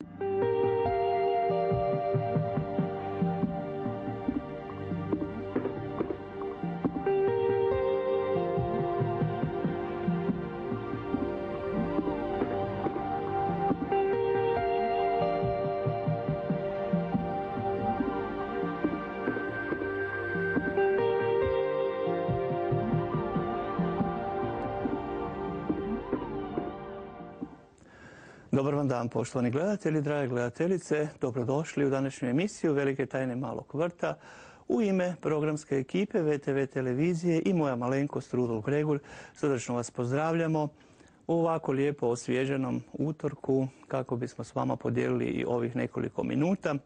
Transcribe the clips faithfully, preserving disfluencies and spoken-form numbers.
Dobar vam dan, poštovani gledatelji, drage gledateljice. Dobrodošli u današnju emisiju Velike tajne malog vrta. U ime programske ekipe ve te ve televizije i moja malenkost Rudolf Gregur srdačno vas pozdravljamo u ovako lijepo osvježenom utorku kako bismo s vama podijelili i ovih nekoliko minuta.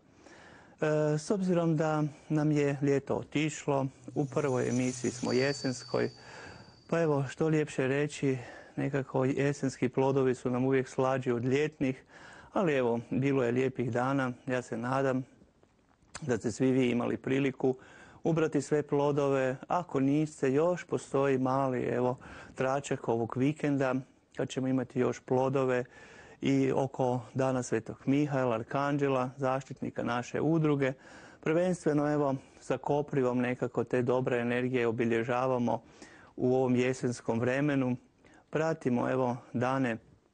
E, s obzirom da nam je ljeto otišlo, u prvoj emisiji smo jesenskoj, pa evo što ljepše reći, nekako jesenski plodovi su nam uvijek slađi od ljetnih, ali evo, bilo je lijepih dana. Ja se nadam da ste svi vi imali priliku ubrati sve plodove. Ako niste, još postoji mali evo tračak ovog vikenda kad ćemo imati još plodove i oko Dana Svetog Mihajla, Arkanđela, zaštitnika naše udruge. Prvenstveno evo sa koprivom nekako te dobre energije obilježavamo u ovom jesenskom vremenu. Pratimo evo dane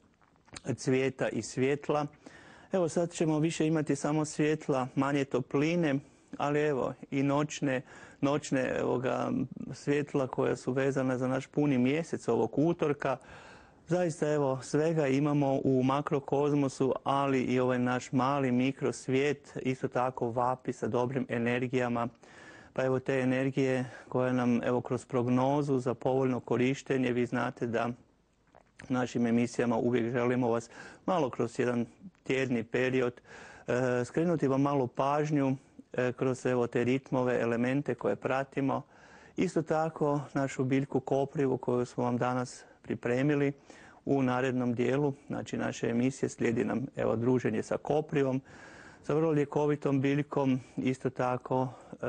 cvijeta i svjetla. Evo sad ćemo više imati samo svjetla, manje topline, ali evo i noćne, noćne evoga, svjetla koja su vezana za naš puni mjesec ovog utorka. Zaista evo svega imamo u makrokozmosu, ali i ovaj naš mali mikrosvijet isto tako vapi sa dobrim energijama. Pa evo te energije koje nam evo kroz prognozu za povoljno korištenje, vi znate da našim emisijama uvijek želimo vas malo kroz jedan tjedni period e, skrenuti vam malu pažnju e, kroz evo te ritmove, elemente koje pratimo. Isto tako našu biljku koprivu koju smo vam danas pripremili u narednom dijelu, znači naše emisije slijedi nam evo druženje sa koprivom, sa vrlo ljekovitom biljkom, isto tako e,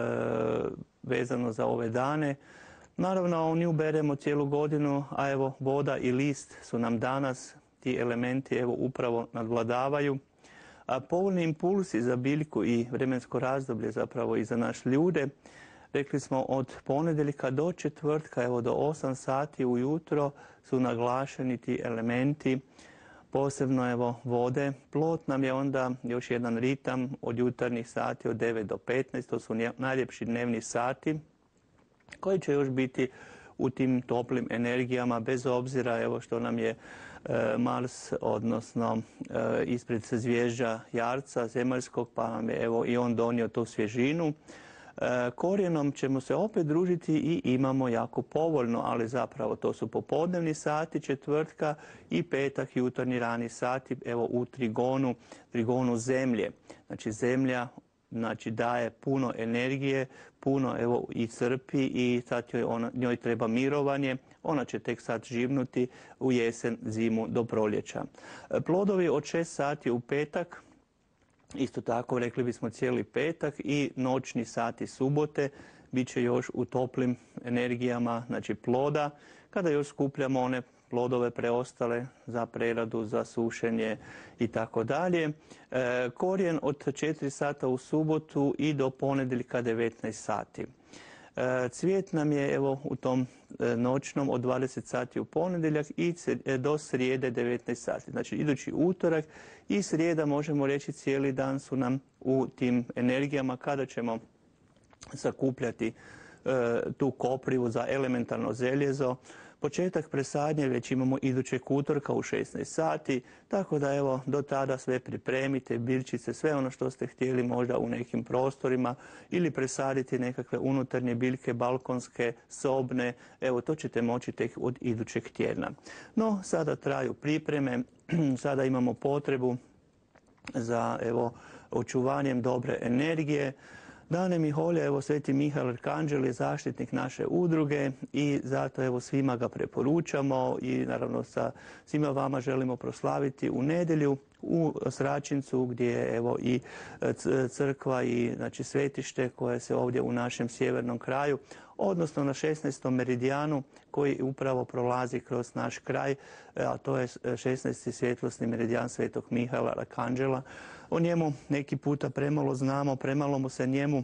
vezano za ove dane. Naravno, nju beremo cijelu godinu, a evo voda i list su nam danas, ti elementi evo upravo nadvladavaju. A povoljni impulsi za biljku i vremensko razdoblje zapravo i za naš ljude, rekli smo od ponedjeljka do četvrtka, evo do osam sati ujutro su naglašeni ti elementi, posebno evo vode. Plod nam je onda još jedan ritam od jutarnjih sati od devet do petnaest, to su najljepši dnevni sati koji će još biti u tim toplim energijama bez obzira evo što nam je e, Mars, odnosno e, ispred zvježđa Jarca zemaljskog, pa nam je evo i on donio tu svježinu. E, korijenom ćemo se opet družiti i imamo jako povoljno, ali zapravo to su popodnevni sati četvrtka i petak jutarnji rani sati evo u trigonu, trigonu zemlje. Znači zemlja znači daje puno energije, puno evo i crpi i sad joj, ona, njoj treba mirovanje. Ona će tek sad živnuti u jesen, zimu do proljeća. E, plodovi od šest sati u petak, isto tako rekli bismo cijeli petak i noćni sati subote bit će još u toplim energijama, znači ploda, kada još skupljamo one plodove preostale za preradu, za sušenje i tako dalje. Korijen od četiri sata u subotu i do ponedjeljka devetnaest sati. E, cvijet nam je evo u tom e, noćnom od dvadeset sati u ponedjeljak i e, do srijede devetnaest sati. Znači idući utorak i srijeda možemo reći cijeli dan su nam u tim energijama kada ćemo sakupljati e, tu koprivu za elementarno željezo. Početak presadnje već imamo idućeg utorka u šesnaest sati, tako da evo do tada sve pripremite, biljčice, sve ono što ste htjeli možda u nekim prostorima ili presaditi nekakve unutarnje biljke, balkonske, sobne, evo to ćete moći tek od idućeg tjedna. No, sada traju pripreme, sada imamo potrebu za evo očuvanjem dobre energije. Dane Miholja, evo Sveti Mihael Arkanđel je zaštitnik naše udruge i zato evo svima ga preporučamo i naravno sa svima vama želimo proslaviti u nedjelju u Sračincu gdje je evo i crkva i znači svetište koje se ovdje u našem sjevernom kraju, odnosno na šesnaestom meridijanu koji upravo prolazi kroz naš kraj, a to je šesnaesti svjetlosni meridijan Svetog Mihaela Arkanđela. O njemu neki puta premalo znamo, premalo mu se njemu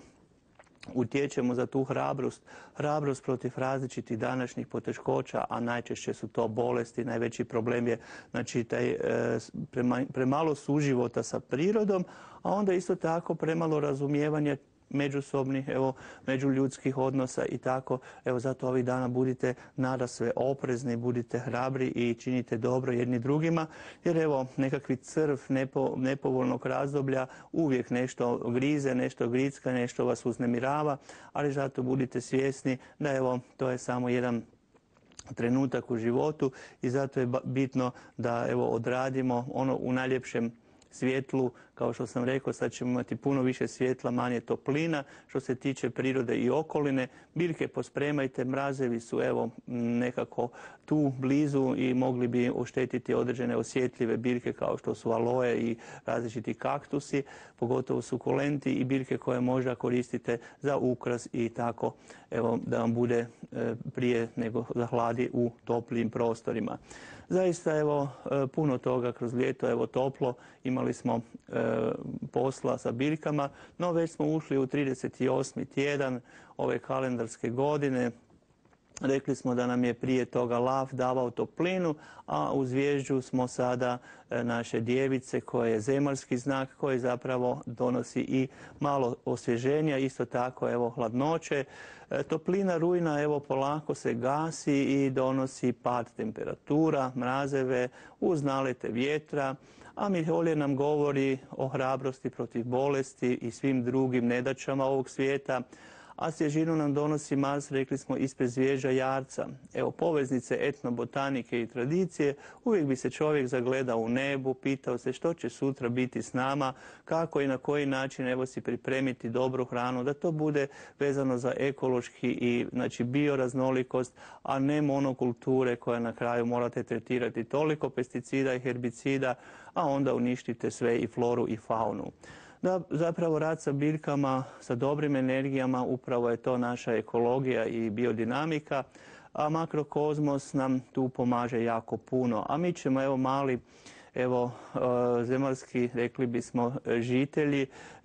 utječemo za tu hrabrost, hrabrost protiv različitih današnjih poteškoća, a najčešće su to bolesti. Najveći problem je znači taj e, prema, premalo suživota sa prirodom, a onda isto tako premalo razumijevanja međusobnih, evo, međuljudskih odnosa i tako. Evo, zato ovih dana budite nadasve oprezni, budite hrabri i činite dobro jedni drugima, jer evo, nekakvi crv nepo, nepovoljnog razdoblja uvijek nešto grize, nešto gricka, nešto vas uznemirava, ali zato budite svjesni da evo, to je samo jedan trenutak u životu i zato je bitno da evo, odradimo ono u najljepšem svjetlu. Kao što sam rekao, sad ćemo imati puno više svjetla, manje toplina. Što se tiče prirode i okoline, biljke pospremajte, mrazevi su evo nekako tu blizu i mogli bi oštetiti određene osjetljive biljke kao što su aloe i različiti kaktusi, pogotovo sukulenti i biljke koje možda koristite za ukras i tako, evo da vam bude prije nego zahladi u toplijim prostorima. Zaista evo puno toga kroz ljeto, evo toplo, imali smo e, posla sa biljkama, no već smo ušli u trideset osmi tjedan ove kalendarske godine. Rekli smo da nam je prije toga lav davao toplinu, a u zvježđu smo sada naše djevice koje je zemaljski znak koji zapravo donosi i malo osvježenja, isto tako evo hladnoće. Toplina rujna evo polako se gasi i donosi pad temperatura, mrazeve uz nalete vjetra, a Miholje nam govori o hrabrosti protiv bolesti i svim drugim nedaćama ovog svijeta. A svježinu nam donosi Mars, rekli smo, ispred zvježđa Jarca. Evo, poveznice etnobotanike i tradicije, uvijek bi se čovjek zagledao u nebu, pitao se što će sutra biti s nama, kako i na koji način evo si pripremiti dobru hranu, da to bude vezano za ekološki i znači bioraznolikost, a ne monokulture koje na kraju morate tretirati toliko pesticida i herbicida, a onda uništite sve i floru i faunu. Da zapravo rad sa biljkama, sa dobrim energijama, upravo je to naša ekologija i biodinamika, a makrokozmos nam tu pomaže jako puno. A mi ćemo, evo mali, evo zemaljski, rekli bismo, žitelji,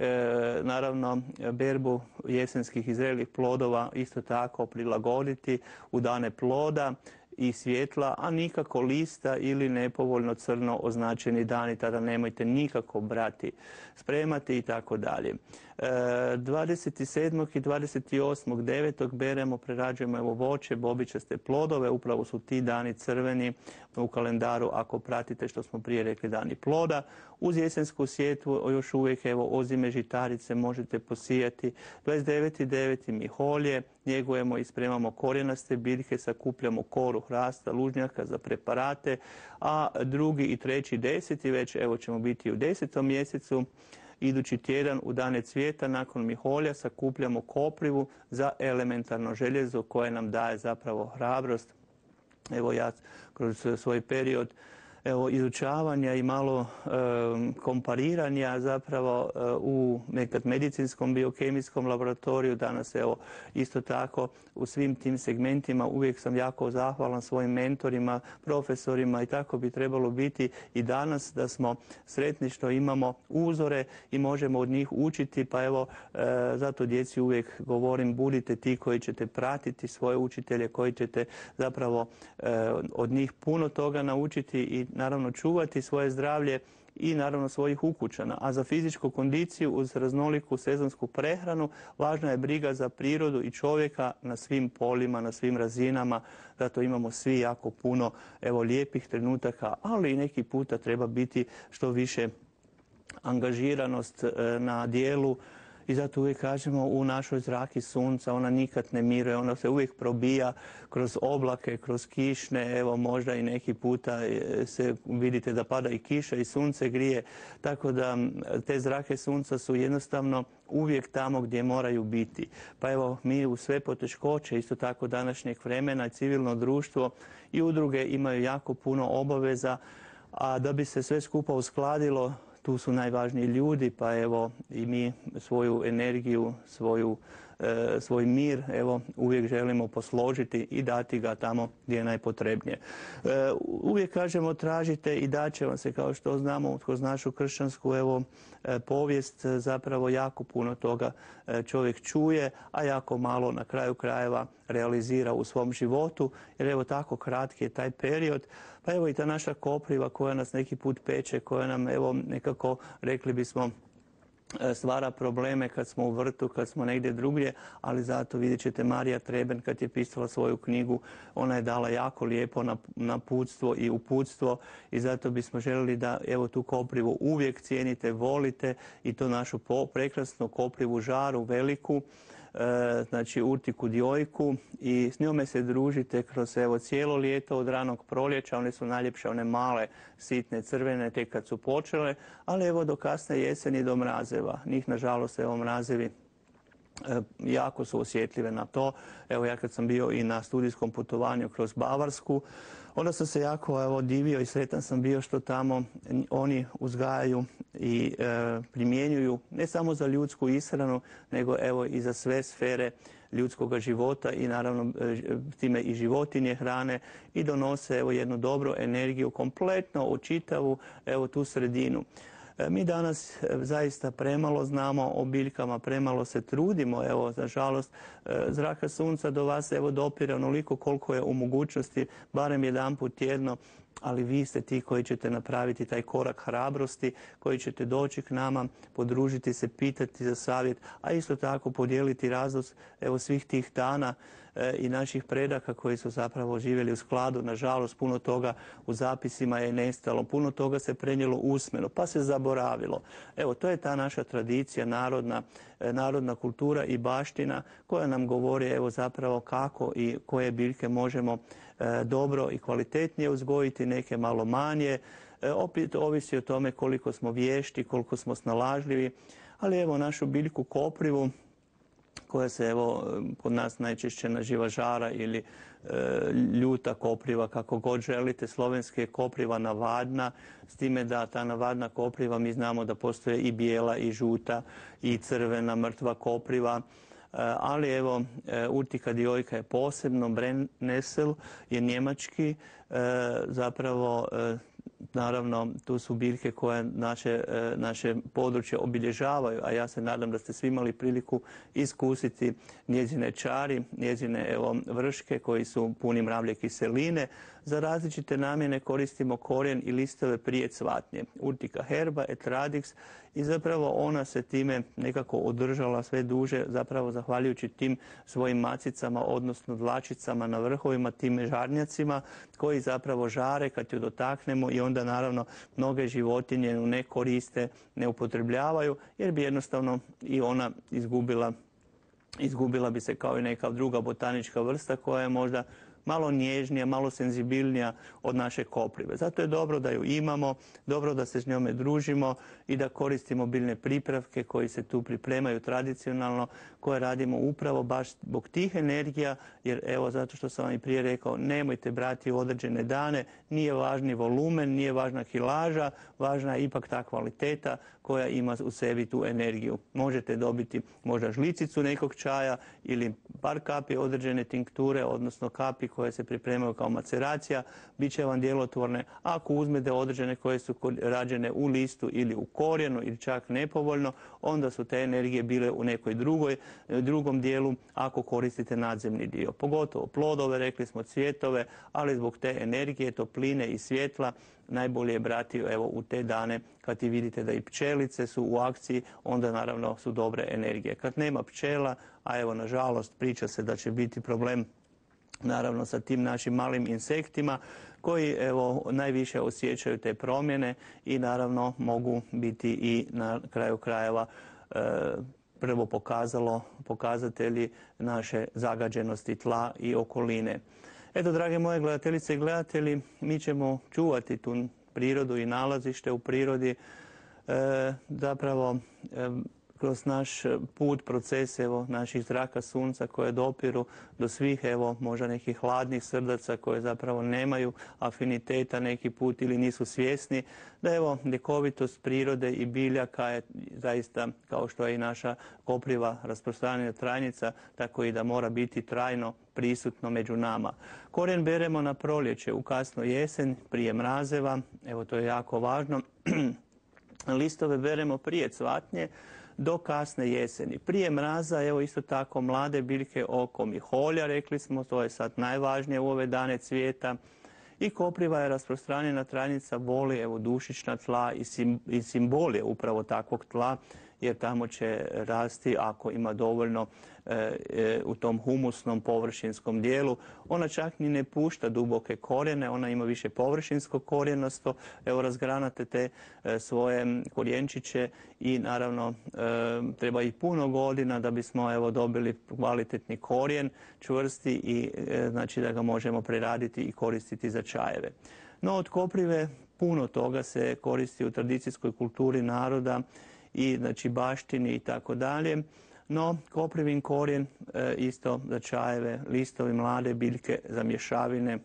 e, naravno berbu jesenskih i zrelih plodova isto tako prilagoditi u dane ploda i svjetla, a nikako lista ili nepovoljno crno označeni dani, tada nemojte nikako brati, spremati i tako dalje. dvadeset sedmog i dvadeset osmog devetog beremo, prerađujemo evo voće, bobičaste plodove, upravo su ti dani crveni u kalendaru ako pratite što smo prije rekli dani ploda. Uz jesensku sjetvu još uvijek evo ozime žitarice možete posijati. dvadeset deveti deveti Miholje, njegujemo i spremamo korijenaste biljke, sakupljamo koru hrasta, lužnjaka za preparate, a drugi i treći deseti već evo ćemo biti u desetom mjesecu. Idući tjedan u dane cvijeta nakon Miholja sakupljamo koprivu za elementarno željezo koje nam daje zapravo hrabrost. Evo ja kroz svoj period evo izučavanja i malo e, kompariranja zapravo e, u nekad medicinskom biokemijskom laboratoriju, danas evo isto tako u svim tim segmentima uvijek sam jako zahvalan svojim mentorima, profesorima i tako bi trebalo biti i danas, da smo sretni što imamo uzore i možemo od njih učiti, pa evo e, zato djeci uvijek govorim, budite ti koji ćete pratiti svoje učitelje, koji ćete zapravo e, od njih puno toga naučiti i naravno čuvati svoje zdravlje i naravno svojih ukućana. A za fizičku kondiciju uz raznoliku sezonsku prehranu važna je briga za prirodu i čovjeka na svim poljima, na svim razinama. Zato imamo svi jako puno evo lijepih trenutaka, ali i neki puta treba biti što više angažiranost na dijelu. I zato uvijek kažemo u našoj zraki sunca, ona nikad ne miruje, ona se uvijek probija kroz oblake, kroz kišne, evo možda i neki puta se vidite da pada i kiša i sunce grije, tako da te zrake sunca su jednostavno uvijek tamo gdje moraju biti. Pa evo mi u sve poteškoće, isto tako današnjeg vremena, civilno društvo i udruge imaju jako puno obaveza, A da bi se sve skupa uskladilo, tu su najvažniji ljudi, pa evo i mi svoju energiju, svoju, e, svoj mir, evo uvijek želimo posložiti i dati ga tamo gdje je najpotrebnije. E, uvijek kažemo tražite i daće vam se, kao što znamo kroz našu kršćansku evo e, povijest, zapravo jako puno toga e, čovjek čuje, a jako malo na kraju krajeva realizira u svom životu, jer evo tako kratki je taj period. Pa evo i ta naša kopriva koja nas neki put peče, koja nam evo nekako, rekli bismo, stvara probleme kad smo u vrtu, kad smo negdje drugdje, ali zato vidjet ćete Marija Treben kad je pisala svoju knjigu, ona je dala jako lijepo naputstvo i uputstvo i zato bismo željeli da evo tu koprivu uvijek cijenite, volite i to našu prekrasnu koprivu žaru veliku, znači urtiku djojku i s njome se družite kroz evo cijelo ljeto od ranog proljeća. One su najljepše, one male, sitne, crvene, tek kad su počele, ali evo do kasne jeseni, do mrazeva. Njih nažalost evo mrazevi jako su osjetljive na to. Evo ja kad sam bio i na studijskom putovanju kroz Bavarsku, onda sam se jako evo, divio i sretan sam bio što tamo oni uzgajaju i e, primjenjuju ne samo za ljudsku ishranu, nego evo i za sve sfere ljudskog života i naravno e, time i životinje hrane i donose evo jednu dobru energiju kompletno u čitavu evo tu sredinu. Mi danas zaista premalo znamo o biljkama, premalo se trudimo. Evo, nažalost, zraka sunca do vas evo dopire onoliko koliko je u mogućnosti, barem jedanput tjedno, ali vi ste ti koji ćete napraviti taj korak hrabrosti, koji ćete doći k nama, podružiti se, pitati za savjet, a isto tako podijeliti radost evo svih tih dana i naših predaka koji su zapravo živjeli u skladu. Nažalost, puno toga u zapisima je nestalo, puno toga se prenijelo usmeno, pa se zaboravilo. Evo, to je ta naša tradicija, narodna, narodna kultura i baština koja nam govori evo zapravo kako i koje biljke možemo e, dobro i kvalitetnije uzgojiti, neke malo manje. E, opet ovisi o tome koliko smo vješti, koliko smo snalažljivi, ali evo našu biljku koprivu koja se evo kod nas najčešće naziva žara ili e, ljuta kopriva, kako god želite. Slovenski je kopriva navadna, s time da ta navadna kopriva mi znamo da postoje i bijela i žuta i crvena mrtva kopriva. Ali evo, urtika djojka je posebno, Brennnessel je njemački, zapravo naravno tu su biljke koje naše, naše područje obilježavaju, a ja se nadam da ste svi imali priliku iskusiti njezine čari, njezine evo, vrške koji su puni mravlje kiseline. Za različite namjene koristimo korijen i listove prije cvatnje. Urtica herba et radix i zapravo ona se time nekako održala sve duže, zapravo zahvaljujući tim svojim macicama, odnosno dlačicama na vrhovima, tim žarnjacima koji zapravo žare kad ju dotaknemo i onda naravno mnoge životinje ju ne koriste, ne upotrebljavaju jer bi jednostavno i ona izgubila, izgubila bi se kao i neka druga botanička vrsta koja je možda malo nježnija, malo senzibilnija od naše koprive. Zato je dobro da ju imamo, dobro da se s njome družimo i da koristimo biljne pripravke koji se tu pripremaju tradicionalno, koje radimo upravo baš zbog tih energija, jer evo zato što sam vam i prije rekao, nemojte brati u određene dane, nije važni volumen, nije važna kilaža, važna je ipak ta kvaliteta koja ima u sebi tu energiju. Možete dobiti možda žlicicu nekog čaja ili par kapi određene tinkture, odnosno kapi koje se pripremaju kao maceracija, bit će vam djelotvorne. Ako uzmete određene koje su rađene u listu ili u korijenu ili čak nepovoljno, onda su te energije bile u nekoj drugoj, drugom dijelu ako koristite nadzemni dio. Pogotovo plodove, rekli smo cvjetove, ali zbog te energije, topline i svjetla najbolje je brati evo, u te dane kad i vidite da i pčelice su u akciji, onda naravno su dobre energije. Kad nema pčela, a evo nažalost priča se da će biti problem naravno sa tim našim malim insektima koji evo najviše osjećaju te promjene i naravno mogu biti i na kraju krajeva e, prvo pokazalo, pokazatelji naše zagađenosti tla i okoline. Eto, drage moje gledateljice i gledatelji, mi ćemo čuvati tu prirodu i nalazište u prirodi. E, zapravo, e, kroz naš put, proces evo, naših zraka sunca koje dopiru do svih evo, možda nekih hladnih srdaca koje zapravo nemaju afiniteta neki put ili nisu svjesni, da evo ljekovitost prirode i biljaka je zaista, kao što je i naša kopriva rasprostranjena trajnica, tako i da mora biti trajno prisutno među nama. Korijen beremo na proljeće, u kasno jesen, prije mrazeva, evo to je jako važno. Listove beremo prije cvatnje do kasne jeseni. Prije mraza, evo isto tako mlade biljke oko miholja, rekli smo, to je sad najvažnije u ove dane cvijeta. I kopriva je rasprostranjena trajnica, voli evo dušična tla i, sim, i simbol je upravo takvog tla, jer tamo će rasti ako ima dovoljno e, e, u tom humusnom površinskom dijelu. Ona čak ni ne pušta duboke korijene, ona ima više površinsko korijenasto. Evo razgranate te e, svoje korijenčiće i naravno e, treba i puno godina da bismo evo dobili kvalitetni korijen, čvrsti i e, znači da ga možemo preraditi i koristiti za čajeve. No od koprive puno toga se koristi u tradicijskoj kulturi naroda i znači baštini i tako dalje. No, koprivin korijen e, isto za čajeve, listovi mlade biljke za mješavine.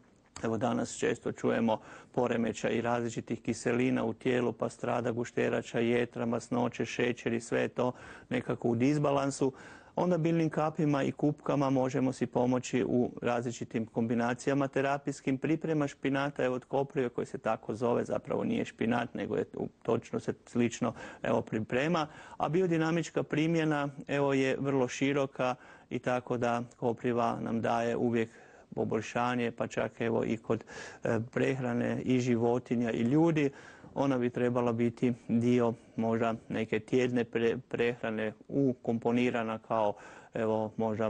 Evo danas često čujemo poremećaj i različitih kiselina u tijelu, pa strada gušterača, jetra, masnoće, šećer i sve to nekako u disbalansu. Onda biljnim kapima i kupkama možemo si pomoći u različitim kombinacijama terapijskim. Priprema špinata evo, od koprive koji se tako zove, zapravo nije špinat, nego je točno se slično evo, priprema. A biodinamička primjena evo, je vrlo široka i tako da kopriva nam daje uvijek poboljšanje, pa čak evo, i kod e, prehrane i životinja i ljudi. Ona bi trebala biti dio možda neke tjedne pre, prehrane ukomponirana kao evo možda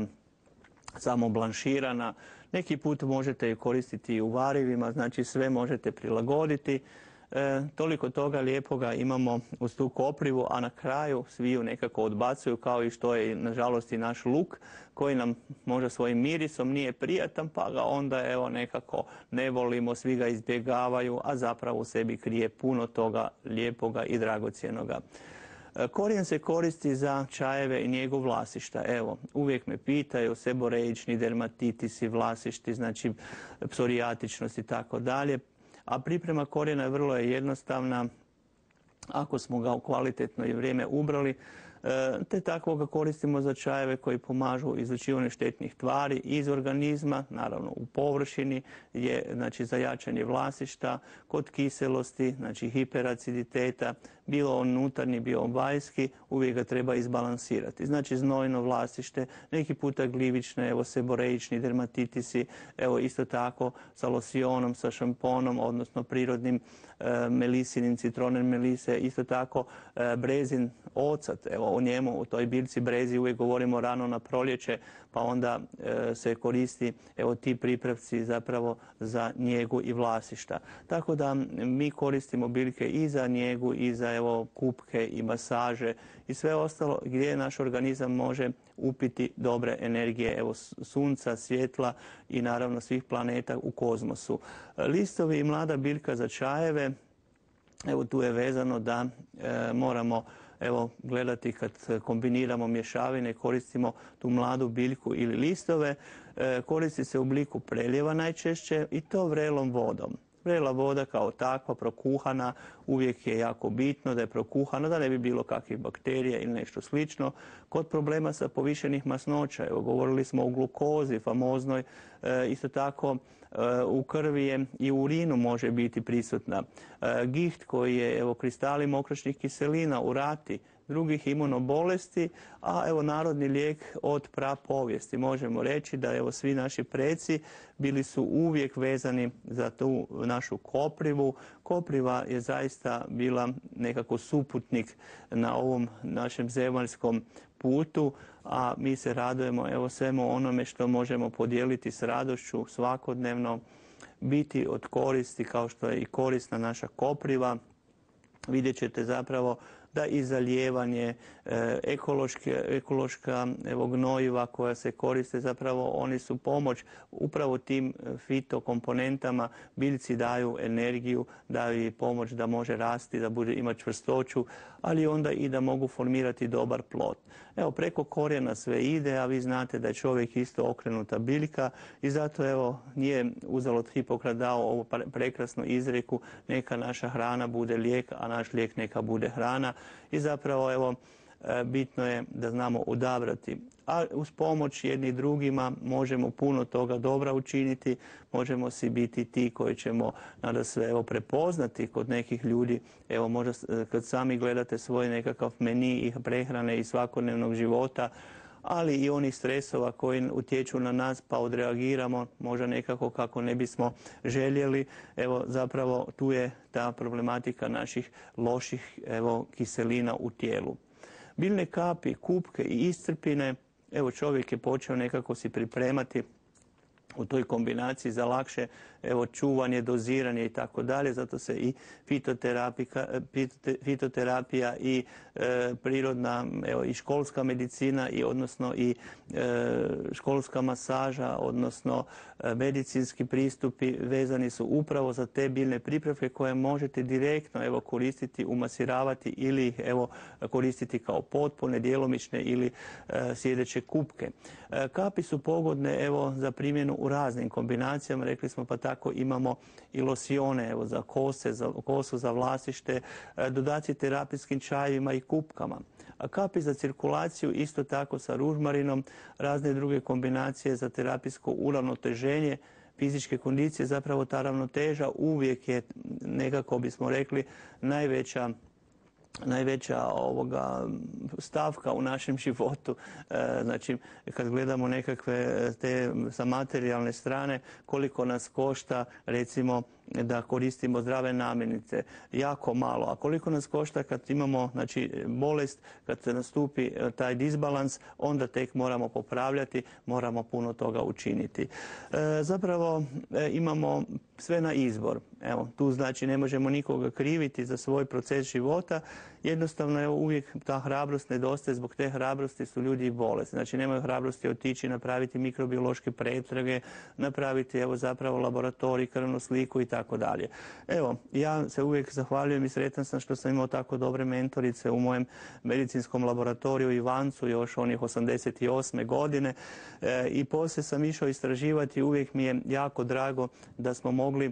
samo blanširana. Neki put možete ju koristiti i u varivima, znači sve možete prilagoditi. E, toliko toga lijepoga imamo uz tu koprivu, a na kraju svi ju nekako odbacuju kao i što je nažalost i naš luk koji nam možda svojim mirisom nije prijatan pa ga onda evo nekako ne volimo, svi ga izbjegavaju, a zapravo u sebi krije puno toga lijepoga i dragocjenoga. Korijen se koristi za čajeve i njegov vlasišta. Evo, uvijek me pitaju seboreični dermatitisi, vlasišti, znači psorijatičnost i tako dalje. A priprema korijena je vrlo jednostavna ako smo ga u kvalitetno i vrijeme ubrali, te tako ga koristimo za čajeve koji pomažu izlučivanju štetnih tvari iz organizma, naravno u površini je znači za jačanje vlasišta, kod kiselosti, znači hiperaciditeta, bilo on unutarnji, bio on vanjski, uvijek ga treba izbalansirati. Znači znojno vlasište, neki puta glivične, evo seboreični dermatitisi, evo isto tako sa losionom, sa šamponom, odnosno prirodnim e, melisinim, citronen melise, isto tako e, brezin ocat, evo o njemu, u toj biljci brezi uvijek govorimo rano na proljeće, pa onda e, se koristi evo ti pripravci zapravo za njegu i vlasišta. Tako da mi koristimo biljke i za njegu i za evo kupke i masaže i sve ostalo gdje naš organizam može upiti dobre energije evo sunca, svjetla i naravno svih planeta u kozmosu. Listovi i mlada biljka za čajeve, evo tu je vezano da e, moramo evo gledati kad kombiniramo mješavine, koristimo tu mladu biljku ili listove, e, koristi se u obliku preljeva najčešće i to vrelom vodom. Vrela voda kao takva, prokuhana, uvijek je jako bitno da je prokuhana, da ne bi bilo kakvih bakterija ili nešto slično. Kod problema sa povišenih masnoća, evo govorili smo o glukozi famoznoj, e, isto tako e, u krvi je i u urinu može biti prisutna. E, giht koji je evo kristali mokraćnih kiselina, urati, drugih imunobolesti, a evo narodni lijek od prapovijesti. Možemo reći da evo svi naši preci bili su uvijek vezani za tu našu koprivu. Kopriva je zaista bila nekako suputnik na ovom našem zemaljskom putu, a mi se radujemo evo svemu onome što možemo podijeliti s radošću svakodnevno, biti od koristi kao što je i korisna naša kopriva. Vidjet ćete zapravo da i zalijevanje, ekološke, ekološka evo, gnojiva koja se koriste, zapravo oni su pomoć upravo tim fitokomponentama. Biljci daju energiju, daju i pomoć da može rasti, da bude ima čvrstoću, ali onda i da mogu formirati dobar plod. Evo, preko korijena sve ide, a vi znate da je čovjek isto okrenuta biljka i zato evo nije uzalud Hipokrat dao ovu prekrasnu izreku: neka naša hrana bude lijek, a naš lijek neka bude hrana. I zapravo evo bitno je da znamo odabrati. A uz pomoć jedni drugima možemo puno toga dobra učiniti, možemo si biti ti koji ćemo nada sve evo prepoznati kod nekih ljudi. Evo možda kad sami gledate svoj nekakav meni i prehrane i svakodnevnog života, ali i onih stresova koji utječu na nas pa odreagiramo možda nekako kako ne bismo željeli. Evo zapravo tu je ta problematika naših loših evo kiselina u tijelu. Biljne kapi, kupke i iscrpine, evo čovjek je počeo nekako si pripremati u toj kombinaciji za lakše evo čuvanje, doziranje i tako dalje. Zato se i fitoterapija i e, prirodna evo i školska medicina i odnosno i e, školska masaža, odnosno e, medicinski pristupi vezani su upravo za te biljne pripravke koje možete direktno evo koristiti, umasiravati ili ih evo koristiti kao potpune, djelomične ili e, sjedeće kupke. E, kapi su pogodne evo za primjenu u raznim kombinacijama, rekli smo, pa tako imamo i losione evo za kose, za kosu, za vlasište, dodaci terapijskim čajevima i kupkama. A kapi za cirkulaciju isto tako sa ružmarinom, razne druge kombinacije za terapijsko uravnoteženje fizičke kondicije. Zapravo ta ravnoteža uvijek je nekako bismo rekli najveća najveća ovoga stavka u našem životu. E, znači, kad gledamo nekakve te sa materijalne strane, koliko nas košta recimo da koristimo zdrave namirnice, jako malo. A koliko nas košta kad imamo znači, bolest, kad se nastupi taj disbalans, onda tek moramo popravljati, moramo puno toga učiniti. E, zapravo e, imamo sve na izbor. Evo, tu znači ne možemo nikoga kriviti za svoj proces života. Jednostavno, evo, uvijek ta hrabrost nedostaje, zbog te hrabrosti su ljudi i bolesni. Znači, nemaju hrabrosti otići, napraviti mikrobiološke pretrage, napraviti, evo, zapravo laboratorij, krvnu sliku i tako dalje. Evo, ja se uvijek zahvaljujem i sretan sam što sam imao tako dobre mentorice u mojem medicinskom laboratoriju Ivancu, još onih osamdeset osme godine. E, I poslije sam išao istraživati, uvijek mi je jako drago da smo mogli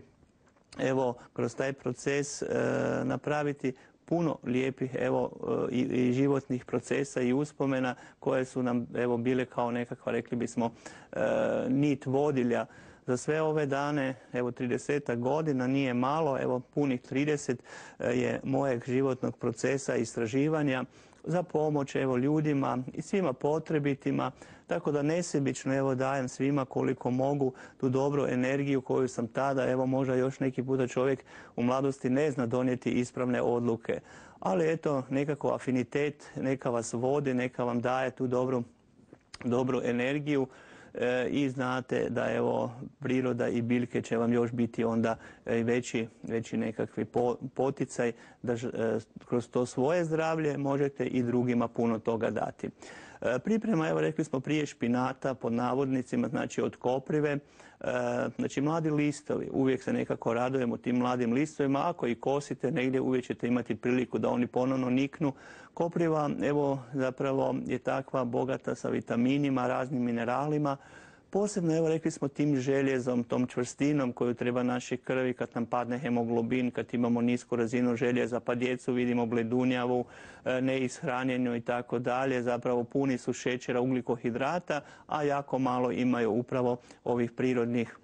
evo kroz taj proces e, napraviti puno lijepih evo i, i životnih procesa i uspomena koje su nam evo bile kao nekakva, rekli bismo, e, nit vodilja za sve ove dane. Evo tridesetak godina nije malo, evo punih trideset je mojeg životnog procesa istraživanja za pomoć evo ljudima i svima potrebitima, tako da nesebično evo dajem svima koliko mogu tu dobru energiju koju sam tada, evo možda još neki puta čovjek u mladosti ne zna donijeti ispravne odluke, ali eto nekako afinitet neka vas vodi, neka vam daje tu dobru, dobru energiju. E, i znate da evo priroda i biljke će vam još biti onda e, veći, veći nekakvi po, poticaj da e, kroz to svoje zdravlje možete i drugima puno toga dati. E, priprema, evo rekli smo prije, špinata pod navodnicima, znači od koprive, e, znači mladi listovi, uvijek se nekako radujemo tim mladim listovima, ako i kosite negdje uvijek ćete imati priliku da oni ponovno niknu. Kopriva evo zapravo je takva bogata sa vitaminima, raznim mineralima, posebno evo rekli smo tim željezom, tom čvrstinom koju treba naše krvi kad nam padne hemoglobin, kad imamo nisku razinu željeza, pa djecu vidimo bledunjavu, neishranjenu i tako dalje. Zapravo puni su šećera, ugljikohidrata, a jako malo imaju upravo ovih prirodnih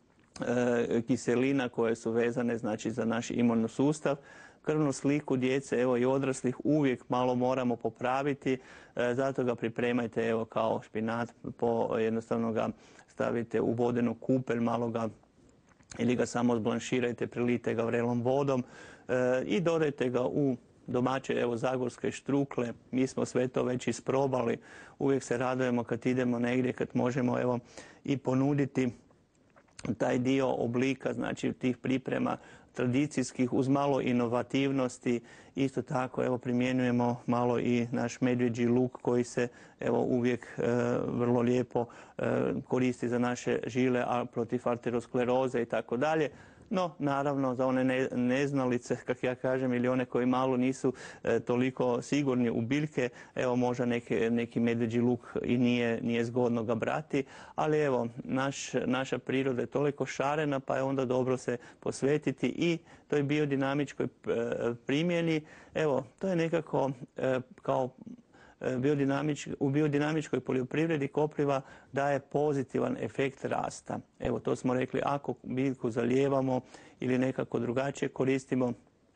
e, kiselina koje su vezane znači za naš imunni sustav. Krvnu sliku djece evo i odraslih uvijek malo moramo popraviti, e, zato ga pripremajte evo kao špinat, po, jednostavno ga stavite u vodenu kupelj, malo ga ili ga samo zblanširajte, prilijte ga vrelom vodom e, i dodajte ga u domaće evo zagorske štrukle. Mi smo sve to već isprobali, uvijek se radujemo kad idemo negdje, kad možemo evo i ponuditi taj dio oblika, znači tih priprema tradicijskih uz malo inovativnosti. Isto tako evo primjenjujemo malo i naš medvjeđi luk koji se evo uvijek e, vrlo lijepo e, koristi za naše žile, a protiv arterioskleroze i tako dalje. No, naravno, za one ne, neznalice, kako ja kažem, ili one koji malo nisu e, toliko sigurni u biljke, evo možda neki, neki medvjeđi luk i nije, nije zgodno ga brati, ali evo, naš, naša priroda je toliko šarena, pa je onda dobro se posvetiti i toj biodinamičkoj e, primjeni. Evo, to je nekako e, kao Biodinamič, u biodinamičkoj poljoprivredi kopriva daje pozitivan efekt rasta. Evo, to smo rekli, ako biljku zalijevamo ili nekako drugačije koristimo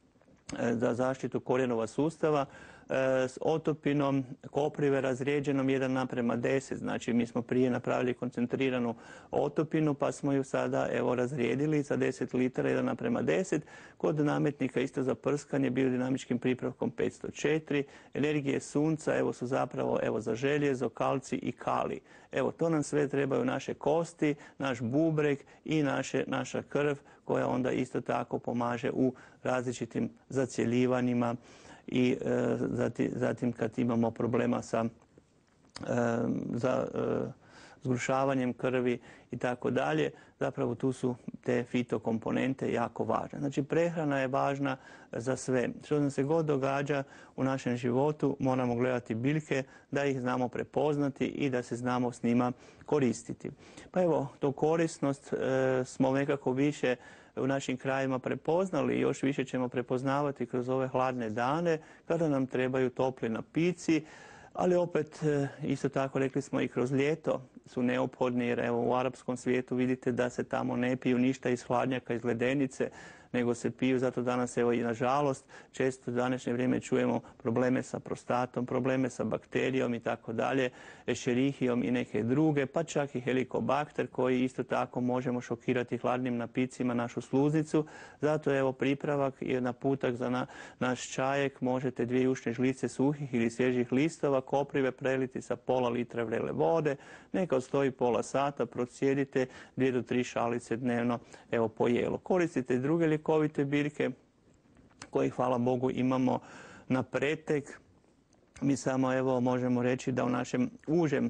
za zaštitu korijenova sustava, s otopinom koprive razrijeđenom jedan naprema deset. Znači, mi smo prije napravili koncentriranu otopinu, pa smo ju sada evo razrijedili za deset litara jedan naprema deset. Kod nametnika isto za prskanje biodinamičkim pripravkom petsto četiri. Energije sunca evo su zapravo evo za željezo, kalcij i kalij. Evo, to nam sve trebaju naše kosti, naš bubreg i naše, naša krv koja onda isto tako pomaže u različitim zacjeljivanjima i e, zatim, zatim kad imamo problema sa e, za, e, zgrušavanjem krvi i tako dalje, zapravo tu su te fitokomponente jako važne. Znači, prehrana je važna za sve. Što nam se god događa u našem životu, moramo gledati biljke, da ih znamo prepoznati i da se znamo s njima koristiti. Pa evo, tu korisnost e, smo nekako više u našim krajima prepoznali i još više ćemo prepoznavati kroz ove hladne dane kada nam trebaju topli napici, ali opet isto tako rekli smo i kroz ljeto su neophodni jer evo u arapskom svijetu vidite da se tamo ne piju ništa iz hladnjaka, iz ledenice, nego se piju, zato danas evo i nažalost često u današnje vrijeme čujemo probleme sa prostatom, probleme sa bakterijom i tako dalje, escherichiom i neke druge, pa čak i helikobakter koji isto tako možemo šokirati hladnim napicima našu sluznicu. Zato evo pripravak i naputak za na, naš čajek, možete dvije jušne žlice suhih ili svježih listova koprive preliti sa pola litra vrele vode, neka odstoji pola sata, procijedite dvije do tri šalice dnevno evo po jelu. Koristite druge ljekovite biljke koje, hvala Bogu, imamo na pretek. Mi samo evo možemo reći da u našem užem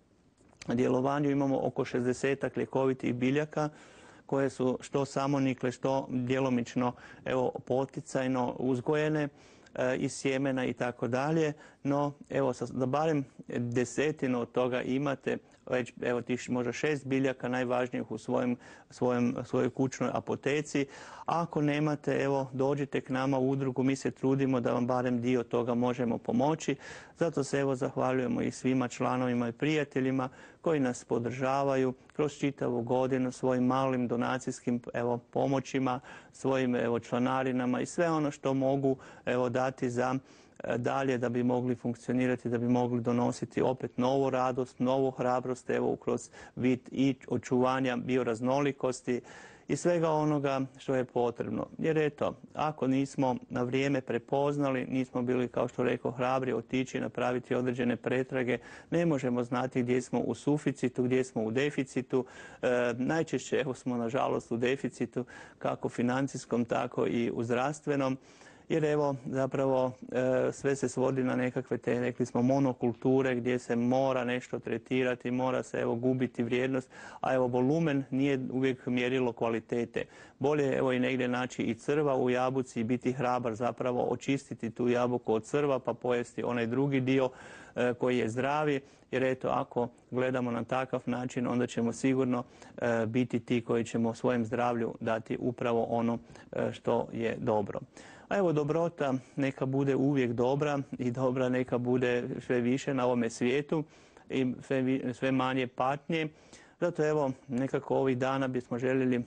djelovanju imamo oko šezdesetak ljekovitih biljaka koje su što samonikle, što djelomično evo poticajno uzgojene e, iz sjemena i tako dalje. No, evo, da barem desetinu od toga imate, već evo tih možda šest biljaka najvažnijih u svojem, svojem, svojoj kućnoj apoteci. Ako nemate, evo, dođite k nama u udrugu, mi se trudimo da vam barem dio toga možemo pomoći. Zato se evo zahvaljujemo i svima članovima i prijateljima koji nas podržavaju kroz čitavu godinu svojim malim donacijskim evo pomoćima, svojim evo članarinama i sve ono što mogu evo dati za dalje da bi mogli funkcionirati, da bi mogli donositi opet novu radost, novu hrabrost evo kroz vid i očuvanja bioraznolikosti i svega onoga što je potrebno. Jer eto, ako nismo na vrijeme prepoznali, nismo bili, kao što rekao, hrabri otići napraviti određene pretrage, ne možemo znati gdje smo u suficitu, gdje smo u deficitu. E, najčešće evo smo nažalost u deficitu kako financijskom, tako i u zdravstvenom. Jer evo zapravo e, sve se svodi na nekakve te, rekli smo, monokulture gdje se mora nešto tretirati, mora se evo gubiti vrijednost, a evo volumen nije uvijek mjerilo kvalitete. Bolje evo i negdje naći i crva u jabuci i biti hrabar, zapravo očistiti tu jabuku od crva pa pojesti onaj drugi dio e, koji je zdravi. Jer eto, ako gledamo na takav način, onda ćemo sigurno e, biti ti koji ćemo svojem zdravlju dati upravo ono e, što je dobro. A evo, dobrota neka bude uvijek dobra i dobra neka bude sve više na ovome svijetu i sve, sve manje patnje. Zato evo, nekako ovih dana bismo željeli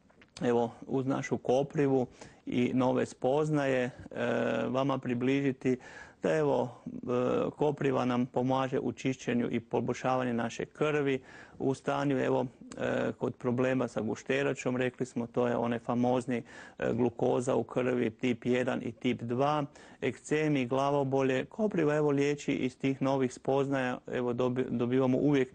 evo uz našu koprivu i nove spoznaje e, vama približiti da evo kopriva nam pomaže u čišćenju i poboljšavanju naše krvi, u stanju evo kod problema sa gušteračom, rekli smo, to je onaj famozni glukoza u krvi tip jedan i tip dva, ekcemi, glavobolje. Kopriva evo liječi iz tih novih spoznaja, evo dobivamo uvijek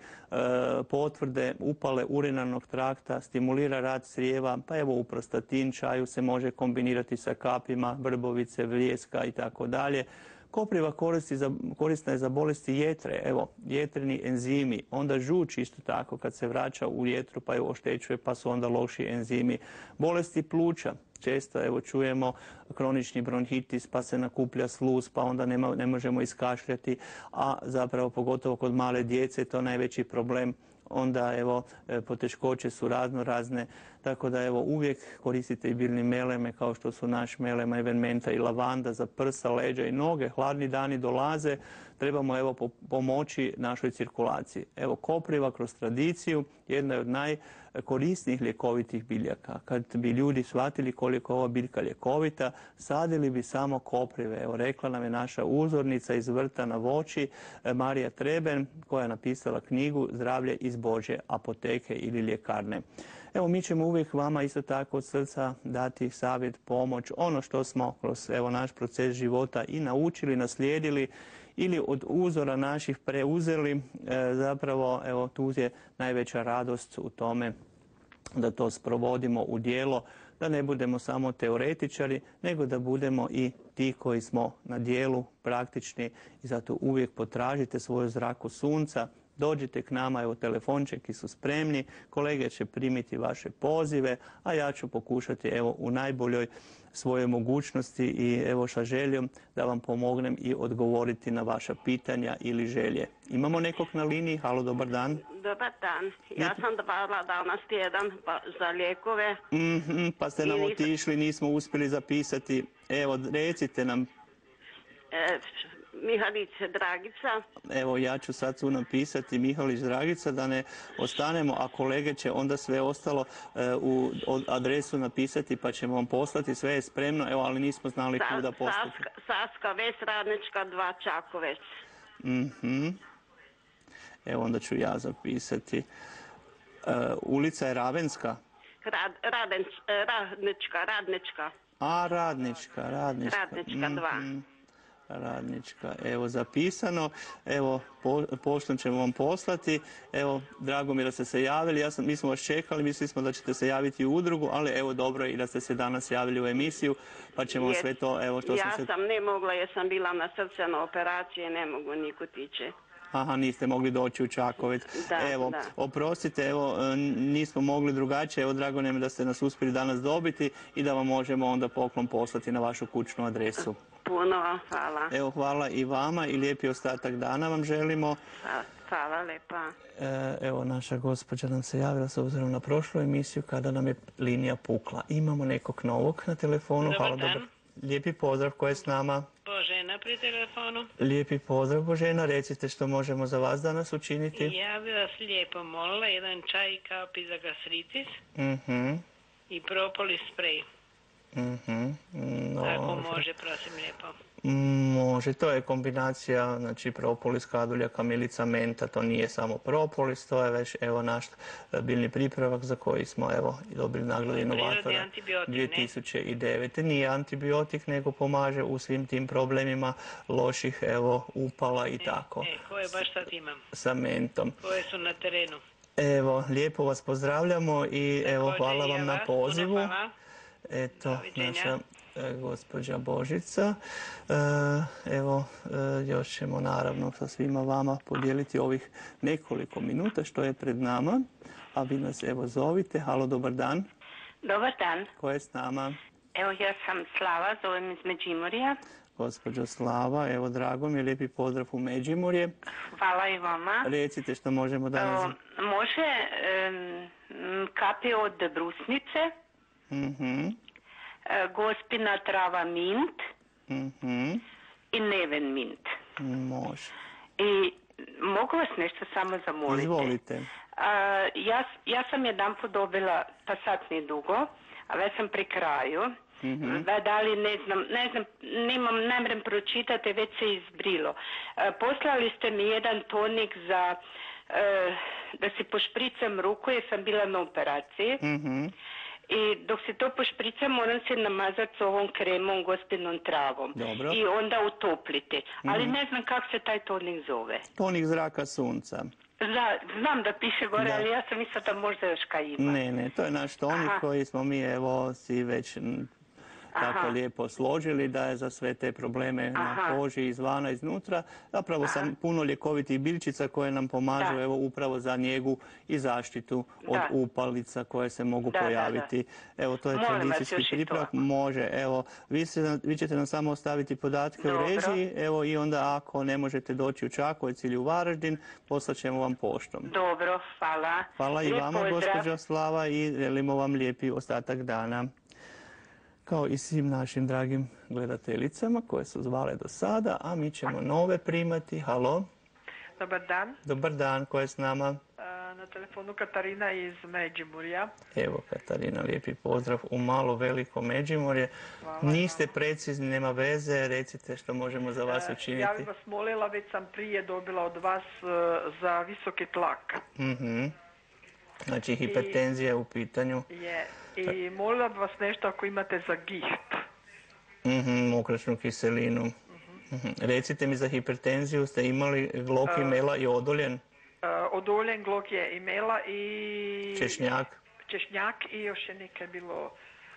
potvrde, upale urinarnog trakta, stimulira rad crijeva, pa evo u prostatin čaju se može kombinirati sa kapima, vrbovice, vljeska i tako dalje. Kopriva korisna je za bolesti jetre, evo, jetreni enzimi, onda žuč isto tako kad se vraća u jetru pa ju oštećuje pa su onda loši enzimi. Bolesti pluća, često evo čujemo kronični bronhitis pa se nakuplja sluz pa onda nema, ne možemo iskašljati, a zapravo pogotovo kod male djece to je najveći problem. Onda evo poteškoće su razno razne, tako da evo uvijek koristite i biljne meleme kao što su naš melema, evenmenta i lavanda za prsa, leđa i noge. Hladni dani dolaze, trebamo evo pomoći našoj cirkulaciji. Evo kopriva kroz tradiciju jedna je od najkorisnijih ljekovitih biljaka. Kad bi ljudi shvatili koliko je ova biljka ljekovita, sadili bi samo koprive. Evo rekla nam je naša uzornica iz vrta na Voći, Marija Treben, koja je napisala knjigu Zdravlje iz Božje apoteke ili ljekarne. Evo mi ćemo uvijek vama isto tako od srca dati savjet, pomoć, ono što smo kroz evo naš proces života i naučili, naslijedili ili od uzora naših preuzeli, e, zapravo evo tu je najveća radost u tome da to sprovodimo u djelo, da ne budemo samo teoretičari, nego da budemo i ti koji smo na djelu praktični i zato uvijek potražite svoju zraku sunca. Dođite k nama, evo telefončeki su spremni, kolege će primiti vaše pozive, a ja ću pokušati evo u najboljoj svojoj mogućnosti i evo sa željom da vam pomognem i odgovoriti na vaša pitanja ili želje. Imamo nekog na liniji? Halo, dobar dan. Dobar dan. Ja sam dala danas tjedan za lijekove. Mm-hmm, pa ste nam otišli, nismo uspjeli zapisati. Evo, recite nam. E, Mihalić Dragica. Evo, ja ću sad tu napisati Mihalić Dragica da ne ostanemo, a kolege će onda sve ostalo e, u adresu napisati pa ćemo vam poslati. Sve je spremno, evo, ali nismo znali Sa, kuda poslati. Saska, Saska Ves, Radnička dva, Čakovec. Mm-hmm. Evo, onda ću ja zapisati. E, ulica je Ravenska? Rad, radenč, radnička, Radnička. A, Radnička, Radnička. Radnička dva. Mm-hmm. Radnička, evo zapisano, evo po, poštom ćemo vam poslati, evo drago mi da ste se javili, ja sam, mi smo vas čekali, mislili smo da ćete se javiti u udrugu, ali evo dobro i da ste se danas javili u emisiju, pa ćemo Jer, sve to, evo što ja sam se... Ja sam ne mogla jer sam bila na srčanoj operaciji, ne mogu niko tiče. Aha, niste mogli doći u Čakovec. Da, evo, da. Oprostite, evo, nismo mogli drugačije, evo, drago nam je da ste nas uspjeli danas dobiti i da vam možemo onda poklon poslati na vašu kućnu adresu. Puno, hvala. Evo, hvala i vama i lijepi ostatak dana vam želimo. Hvala lepa. E, evo, naša gospođa nam se javila s obzirom na prošlu emisiju kada nam je linija pukla. Imamo nekog novog na telefonu. Dobar hvala, dan. Dobar. Lijepi pozdrav, ko je s nama? Božena pri telefonu. Lijepi pozdrav, Božena. Recite što možemo za vas danas učiniti. Ja bih vas lijepo molila jedan čaj kapi za gastritis Mhm. i propolis sprej. Mhm. No, Ako može, prosim lijepo. Može, to je kombinacija, znači propolis, kadulja, kamilica, menta, to nije samo propolis, to je već evo naš biljni pripravak za koji smo evo dobili nagradu inovatora dvije tisuće devete. Nije antibiotik, nego pomaže u svim tim problemima loših evo upala i e, tako. E, koje baš sad imam? Sa mentom. Koje su na terenu? Evo, lijepo vas pozdravljamo i Također evo hvala vam na pozivu. Hvala. Eto, naša e, gospođa Božica. E, evo, e, još ćemo naravno sa svima vama podijeliti ovih nekoliko minuta što je pred nama. A vi nas evo zovite. Halo, dobar dan. Dobar dan. Ko je s nama? Evo, ja sam Slava, zovem iz Međimurja. Gospođo Slava, evo drago mi je, lijepi pozdrav u Međimurje. Hvala i vama. Recite što možemo danas... O, može um, kape od brusnice, Mhm. e, gospina trava mint Mhm. i neven mint. Može. I mogu vas nešto samo zamoliti? Izvolite. A, ja, ja sam jedan put dobila, pa sad nije dugo, a već sam pri kraju, Mm-hmm. Da li, ne znam, ne znam, nemam, ne mrem pročitati, već se izbrilo. E, poslali ste mi jedan tonik za e, da si pošpricam ruku jer sam bila na operaciji. Mm-hmm. I dok se to pošpricam moram se namazati s ovom kremom, gospinom travom. Dobro. I onda utopliti. Mm-hmm. Ali ne znam kako se taj tonik zove. Tonik zraka sunca. Za, znam da piše gore, Da. ali ja sam mislila da možda još kaj ima. Ne, ne, to je naš tonik Aha. koji smo mi evo si već m, tako Aha. lijepo složili da je za sve te probleme na Aha. koži izvana, iznutra. Zapravo sam puno ljekovitih biljčica koje nam pomažu Da. evo upravo za njegu i zaštitu od Da. upalica koje se mogu Da, da, da. pojaviti. Evo to je Molim vas tradicijski još i to. pripravak. Može, evo vi, se, vi ćete nam samo ostaviti podatke Dobro. u režiji, evo i onda ako ne možete doći u Čakovec ili u Varaždin, poslat ćemo vam poštom. Dobro, hvala. Hvala i Lijep vama, pozdrav. gospođo Slava, i želimo vam lijepi ostatak dana. Kao i svim našim dragim gledateljicama koje su zvale do sada, a mi ćemo nove primati. Halo, Dobar dan. dobar dan, ko je s nama? E, Na telefonu Katarina iz Međimurja. Evo, Katarina, lijepi pozdrav u malo veliko Međimurje. Niste precizni, nema veze, recite što možemo za vas E, učiniti. Ja bih vas molila, već sam prije dobila od vas e, za visoki tlak. Mhm. Znači, hipertenzija je u pitanju. Je. I molila bih vas nešto ako imate za giht. Mhm, mokračnu kiselinu. Mhm. Recite mi, za hipertenziju ste imali gloki, mela i odoljen? E, Odoljen glog je imela i... Češnjak? Češnjak i još je nekaj bilo...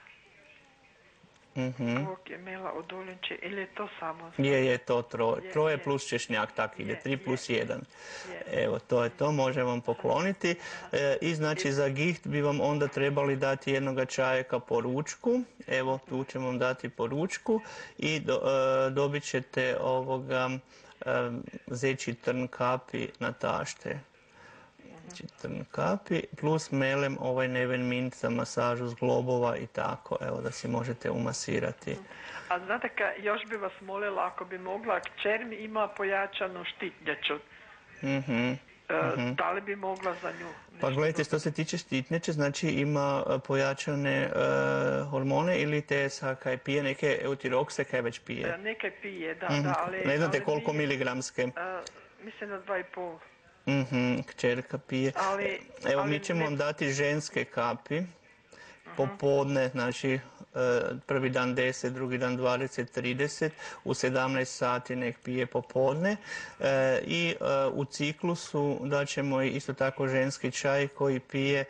Mhm. Glog je imela odoljen če... Ili je to samo... Je, je to troje. Je, Troje je. plus češnjak, tak ide. Je, Tri je. plus jedan. Je. Evo, to je to, možemo vam pokloniti. E, I znači za giht bi vam onda trebali dati jednoga čajeka po ručku. Evo, tu ćemo vam dati po ručku. I do, e, dobit ćete ovoga e, zeći trn kapi na tašte. Znači, trn kapi plus melem ovaj neven mint za masažu zglobova i tako. Evo, da si možete umasirati. A znate ka, još bi vas molila ako bi mogla, kćer mi ima pojačanu štitnjaču. Mhm. E, Da li bi mogla za nju? Pa nešto gledajte, što se tiče štitnjače, znači ima e, pojačane e, hormone ili te sa kaj pije, neke eutirokse kaj već E, pije. Nekaj pije, da, Mhm. da, ali... Ne znate ali koliko nije- miligramske? e, mislim da dva i pol. Mhm, kćerka pije. Ali- Evo, ali mi ćemo ne- vam dati ženske kapi. Popodne, znači e, prvi dan deset, drugi dan dvadeset, trideset, u sedamnaest sati nek pije popodne. E, I e, u ciklusu daćemo isto tako ženski čaj koji pije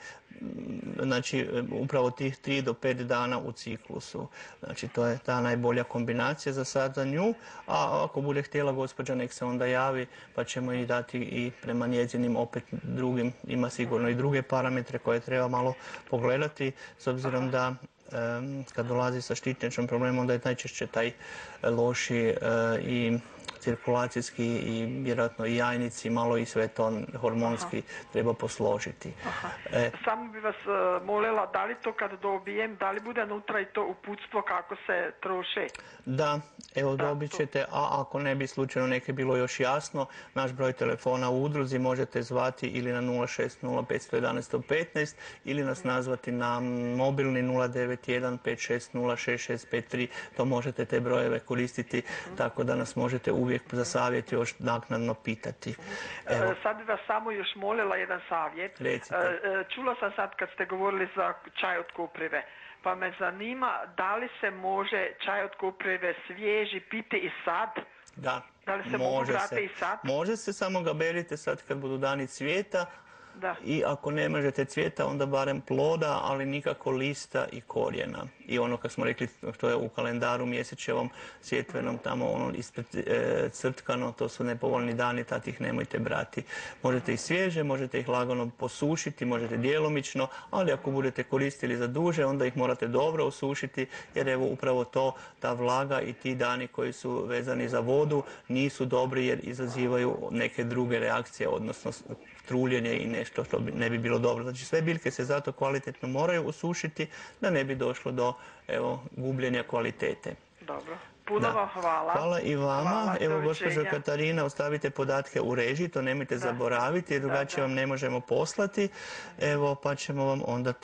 znači upravo tih tri do pet dana u ciklusu. Znači to je ta najbolja kombinacija za sad za nju, a ako bude htjela gospođa nek se onda javi pa ćemo i dati i prema njezinim opet drugim, ima sigurno i druge parametre koje treba malo pogledati s obzirom da em, kad dolazi sa štitnjačom problemom onda je najčešće taj loši e, i cirkulacijski i vjerojatno i jajnici, malo i sve to hormonski treba posložiti. E, Samo bi vas e, molila, da li to kad dobijem, da li bude unutra i to uputstvo kako se troše? Da, evo Da, dobit to. ćete, a ako ne bi slučajno neke bilo još jasno, naš broj telefona u udruzi možete zvati ili na nula šest nula pet jedan jedan jedan pet ili nas nazvati na mobilni nula devet jedan pet šest nula šest šest pet tri, to možete te brojeve koristiti, tako da nas možete uvijek za savjet još naknadno pitati. Evo, E, Sad bi vas samo još molila jedan savjet. Recite. E, e, Čula sam sad kad ste govorili za čaj od koprive, pa me zanima da li se može čaj od koprive svježi piti i sad? da, Da li se mogu može brati se. i sad? Može se, samo ga berite sad kad budu dani cvijeta. Da. I ako ne možete cvijeta, onda barem ploda, ali nikako lista i korijena. I ono kad smo rekli, što je u kalendaru mjesečevom sjetvenom tamo ono ispred e, crtkano, to su nepovoljni dani, tad ih nemojte brati. Možete ih svježe, možete ih lagano posušiti, možete djelomično, ali ako budete koristili za duže, onda ih morate dobro osušiti, jer evo upravo to, ta vlaga i ti dani koji su vezani za vodu nisu dobri jer izazivaju neke druge reakcije, odnosno truljenje i nešto što bi, ne bi bilo dobro. Znači sve biljke se zato kvalitetno moraju usušiti da ne bi došlo do evo, gubljenja kvalitete. Dobro. Puno Da. vam hvala. Hvala i vama. Hvala, Evo, gospođo doviđenja. Katarina, ostavite podatke u režiji, to nemojte zaboraviti jer drugačije da. vam ne možemo poslati. Evo, pa ćemo vam onda to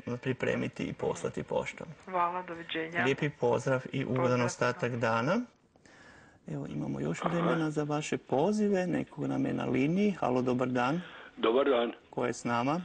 pripremiti i poslati poštom. Hvala, doviđenja. Lijepi pozdrav i ugodan ostatak dana. Evo, imamo još vremena za vaše pozive. Nekog nam je na liniji. Halo, dobar dan. Dobar dan. Ko je s nama?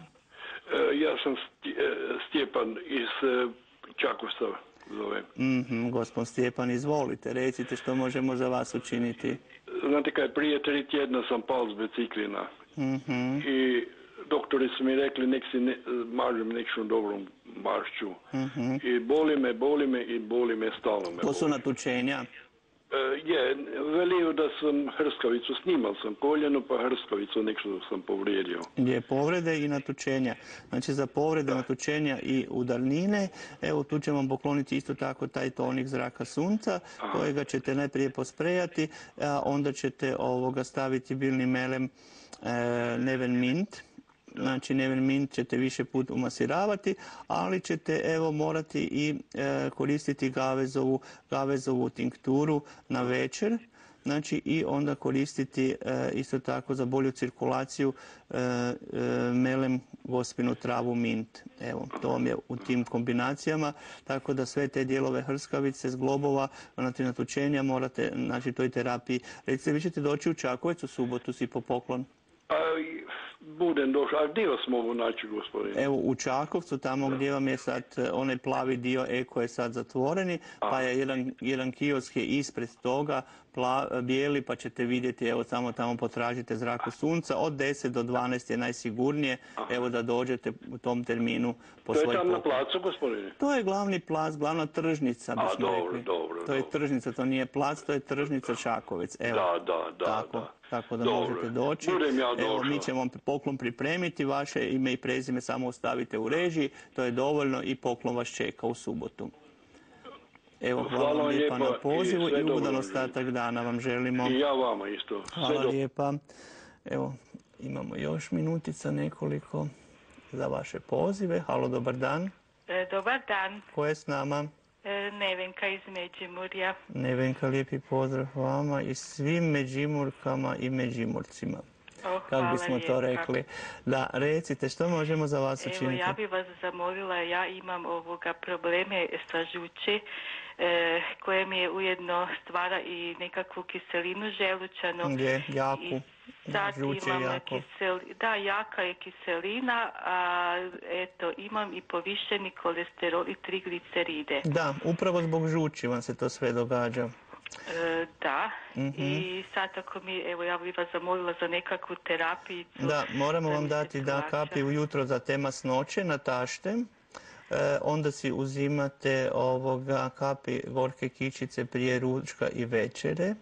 Ja sam Stjepan iz Čakovca, zovem. Mhm, gospod Stjepan, izvolite. Recite što možemo za vas učiniti. Znate kaj, prije tri tjedna sam pao s biciklina. Mhm. I doktori su mi rekli nek si ne, mažem nekšom dobrom mašću. Mhm. I boli me, boli me i boli me, stalno me To su boli. natučenja. E, je, velio da sam hrskavicu, snimal sam koljeno, pa hrskavicu nekšto sam povrijedio. Gdje povrede i natučenja. Znači za povrede, natučenja i udarnine, evo tu ćemo vam pokloniti isto tako taj tonik zraka sunca, kojega ćete najprije posprejati, a onda ćete ovoga staviti biljni melem e, Neven Mint. Znači Neven Mint ćete više put umasiravati, ali ćete evo morati i e, koristiti gavezovu, gavezovu tinkturu na večer. Znači i onda koristiti e, isto tako za bolju cirkulaciju e, e, melem gospinu travu mint. Evo, to vam je u tim kombinacijama, tako da sve te dijelove hrskavice, zglobova, znači natučenja morate, znači toj terapiji. Recite, vi ćete doći u Čakovec u subotu si po poklon? A, budem došao, a gdje vas mogu naći, gospodine? Evo u Čakovcu, tamo gdje vam je sad onaj plavi dio Eko je sad zatvoreni, pa je jedan, jedan kiosk je ispred toga, pla, bijeli, pa ćete vidjeti, evo samo tamo potražite zraku sunca, od deset do dvanaest je najsigurnije, evo da dođete u tom terminu po svoj To je tam na poklon. placu, gospodine? To je glavni plac, glavna tržnica, A, bismo dobro, rekli. dobro, To je dobro. tržnica, to nije plac, to je tržnica Čakovec. Evo, Da, da, da, tako, da. tako da Dobro. možete doći. Budem ja Evo, došao. mi ćemo vam poklon pripremiti, vaše ime i prezime samo ostavite u režiji, to je dovoljno i poklon vas čeka u subotu. Evo, hvala, Hvala vam vam lijepa lijepa na pozivu i sve i ugodan dobro ostatak dana vam želimo. I ja vama isto. Sve Hvala dobro. lijepa. Evo, imamo još minutica nekoliko za vaše pozive. Halo, dobar dan. E, dobar dan, Ko je s nama? e, Nevenka iz Međimurja. Nevenka, lijepi pozdrav vama i svim Međimurkama i Međimurcima. Oh, Kako hvala bismo to lijepa. rekli. Da, recite, što možemo za vas Evo, učiniti? ja bi vas zamolila, ja imam ovoga probleme sa žuči, e, koje mi je ujedno stvara i nekakvu kiselinu želučanu. Gdje? Jaku. I sad Žuč je imam jako. kisel, da, jaka je kiselina, a eto, imam i povišeni kolesterol i trigliceride. Da, upravo zbog žuči vam se to sve događa. E, da, Mhm. i sad ako mi, evo ja bih vas zamolila za nekakvu terapiju. Da, moramo da vam mi se dati da plaća. kapi ujutro za te masnoće na tašte. E, onda si uzimate ovoga kapi gorke kičice prije ručka i večere.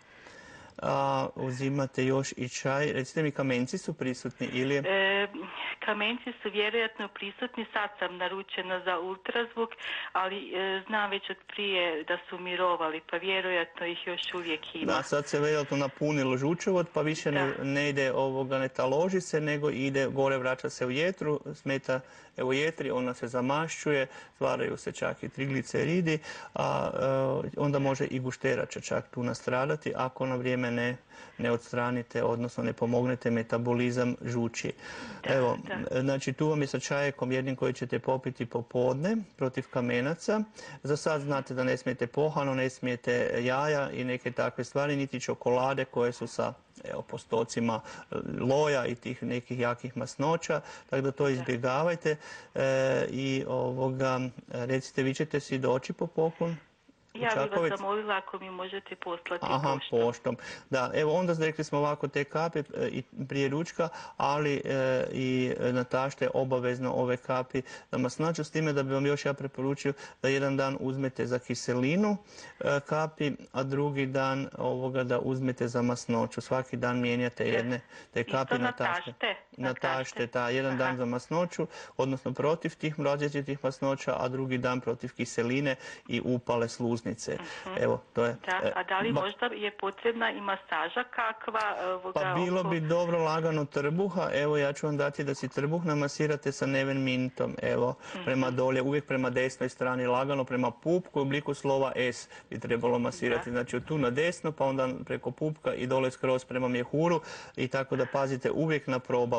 A, uzimate još i čaj. Recite mi, kamenci su prisutni ili je... E, kamenci su vjerojatno prisutni, sad sam naručena za ultrazvuk, ali e, znam već od prije da su mirovali, pa vjerojatno ih još uvijek ima. Da, sad se vjerojatno napunilo žučevod, pa više ne, Da. ne ide ovoga, ne taloži se, nego ide gore, vraća se u jetru, smeta evo jetri, ona se zamašćuje, stvaraju se čak i trigliceridi, a e, onda može i gušterača čak tu nastradati ako na vrijeme ne, ne odstranite, odnosno ne pomognete metabolizam žuči. Evo, da. znači tu vam je sa čajekom jednim koji ćete popiti popodne protiv kamenaca. Za sad znate da ne smijete pohano, ne smijete jaja i neke takve stvari, niti čokolade koje su sa evo, postocima loja i tih nekih jakih masnoća, tako da to izbjegavajte. E, I ovoga, recite, vi ćete si doći po poklon? Ja bih Čakovec? vas zamolila ako mi možete poslati Aha, poštom. poštom. Da, evo onda rekli smo ovako te kapi e, i prije ručka, ali e, i na tašte obavezno ove kapi za masnoću, s time da bi vam još ja preporučio da jedan dan uzmete za kiselinu e, kapi, a drugi dan ovoga da uzmete za masnoću. Svaki dan mijenjate jedne te Isto kapi na na tašte. tašte? Na Na tašte, tašte. ta, jedan dan Aha. za masnoću, odnosno protiv tih različitih masnoća, a drugi dan protiv kiseline i upale sluznice. Evo, to je... Da, e, a da li ba- možda je potrebna i masaža kakva? Ovoga, Pa bilo oko- bi dobro lagano trbuha. Evo, ja ću vam dati da si trbuh namasirate sa Neven Mintom. Evo, prema dolje, uvijek prema desnoj strani, lagano prema pupku u obliku slova S bi trebalo masirati. Znači, od tu na desno, pa onda preko pupka i dole skroz prema mjehuru i tako da pazite uvijek na probavu.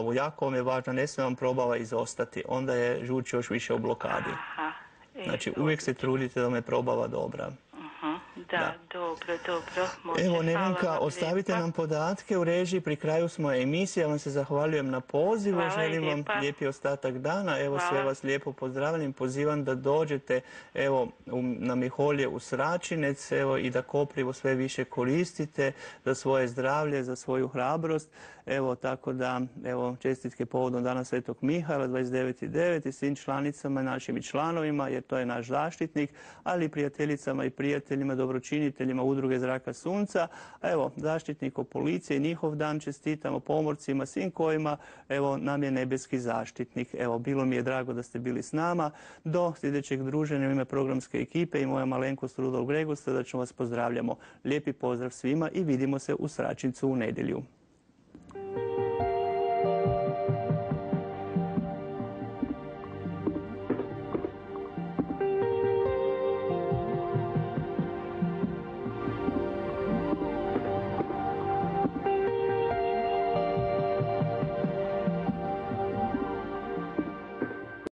probavu. Jako vam je važno, ne smije vam probava izostati. Onda je žuč još više u blokadi. Aha. E, Znači, uvijek se trudite da me probava dobra. Aha, da, da, dobro, dobro. Može, Evo, Nevenka, hvala vam ostavite lijepa. nam podatke u režiji, pri kraju smo emisije, ja vam se zahvaljujem na pozivu, Hvala želim vam lijepa. lijepi ostatak dana, evo Hvala. sve vas lijepo pozdravljam, pozivam da dođete evo, u, na Miholje u Sračinec, evo, i da koprivo sve više koristite za svoje zdravlje, za svoju hrabrost, evo, tako da, evo, čestitke povodom Dana Svetog Mihaela, dvadeset deveti deveti i svim članicama, našim i članovima, jer to je naš zaštitnik, ali i prijateljicama i prijateljima, dobročiniteljima Udruge Zraka Sunca. Evo, zaštitniku policije, njihov dan čestitamo, pomorcima, svim kojima, evo, nam je nebeski zaštitnik. Evo, bilo mi je drago da ste bili s nama. Do sljedećeg druženja u ime programske ekipe i moja malenkost Rudolf Gregor, srdačno vas pozdravljamo. Lijepi pozdrav svima i vidimo se u Sračincu u nedjelju.